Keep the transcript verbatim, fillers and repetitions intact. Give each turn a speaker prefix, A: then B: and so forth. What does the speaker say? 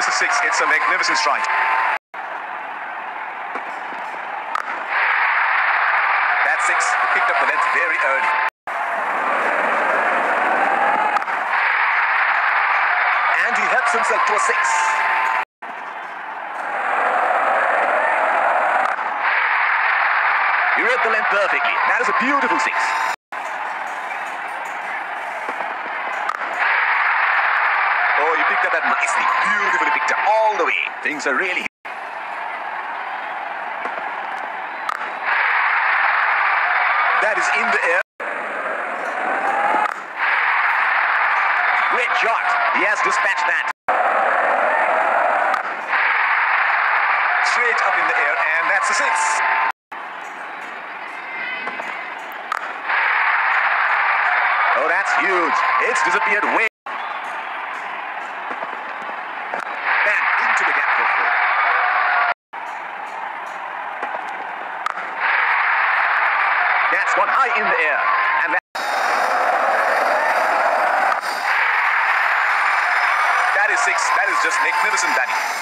A: a six. It's a magnificent strike. That's six. He picked up the length very early. And he helps himself to a six. He read the length perfectly. That is a beautiful six. Oh, you picked up that nicely. Beautifully picked up all the way. Things are really... That is in the air. Great shot. He has dispatched that. Straight up in the air, and that's a six. Oh, that's huge. It's disappeared way. And into the gap for four. That's one high in the air. And that, that is six. That is just magnificent batting.